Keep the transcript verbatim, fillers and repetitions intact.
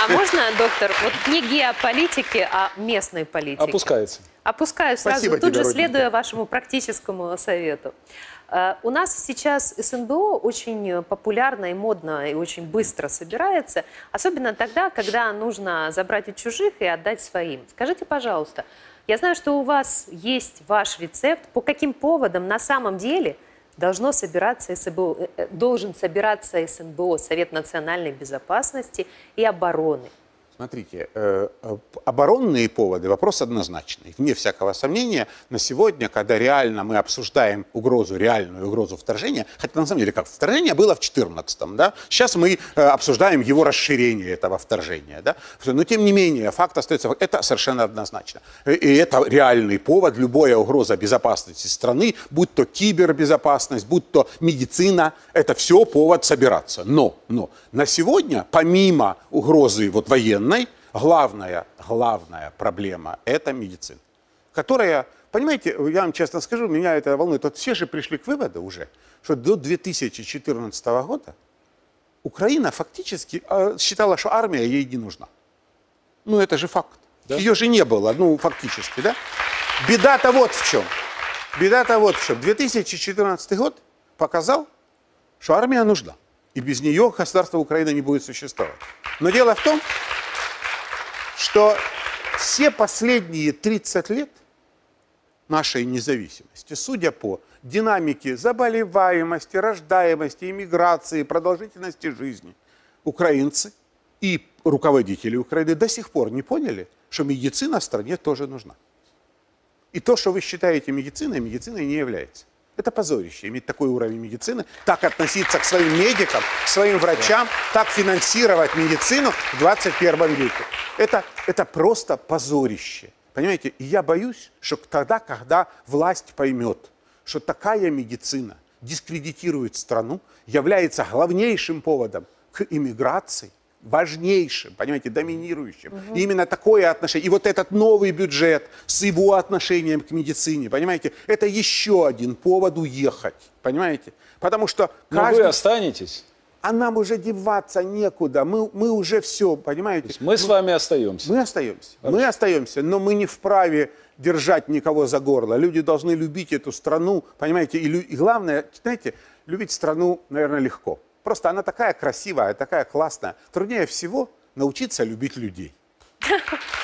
А можно, доктор, вот не геополитики, а местной политики? Опускается. Опускаю сразу, Спасибо тут тебе, же родненький. следуя вашему практическому совету. Э, У нас сейчас СНБО очень популярно и модно, и очень быстро собирается, особенно тогда, когда нужно забрать у чужих и отдать своим. Скажите, пожалуйста, я знаю, что у вас есть ваш рецепт, по каким поводам на самом деле должно собираться СНБО, э, должен собираться СНБО, Совет национальной безопасности и обороны. Смотрите, э, э, оборонные поводы – вопрос однозначный. Вне всякого сомнения, на сегодня, когда реально мы обсуждаем угрозу, реальную угрозу вторжения, хотя на самом деле как вторжение было в четырнадцатом, да? Сейчас мы э, обсуждаем его расширение этого вторжения, да? Но тем не менее, факт остается, это совершенно однозначно. И, и это реальный повод, любая угроза безопасности страны, будь то кибербезопасность, будь то медицина, это все повод собираться. Но, но на сегодня, помимо угрозы вот, военной, главная, главная проблема – это медицина, которая, понимаете, я вам честно скажу, меня это волнует. Вот все же пришли к выводу уже, что до две тысячи четырнадцатого года Украина фактически э, считала, что армия ей не нужна. Ну, это же факт. Да? Ее же не было, ну, фактически, да? Беда-то вот в чем. Беда-то вот в чем. две тысячи четырнадцатый год показал, что армия нужна. И без нее государство Украины не будет существовать. Но дело в том, что все последние тридцать лет нашей независимости, судя по динамике заболеваемости, рождаемости, иммиграции, продолжительности жизни, украинцы и руководители Украины до сих пор не поняли, что медицина в стране тоже нужна. И то, что вы считаете медициной, медициной не является. Это позорище, иметь такой уровень медицины, так относиться к своим медикам, к своим врачам, так финансировать медицину в двадцать первом веке. Это, это просто позорище. Понимаете, и я боюсь, что тогда, когда власть поймет, что такая медицина дискредитирует страну, является главнейшим поводом к иммиграции, важнейшим, понимаете, доминирующим. Угу. И именно такое отношение. И вот этот новый бюджет с его отношением к медицине, понимаете, это еще один повод уехать, понимаете? Потому что каждый... Но вы останетесь. А нам уже деваться некуда. Мы, мы уже все, понимаете? Мы с вами остаемся. Мы остаемся. Хорошо. Мы остаемся, но мы не вправе держать никого за горло. Люди должны любить эту страну, понимаете? И, и главное, знаете, любить страну, наверное, легко. Просто она такая красивая, такая классная. Труднее всего научиться любить людей.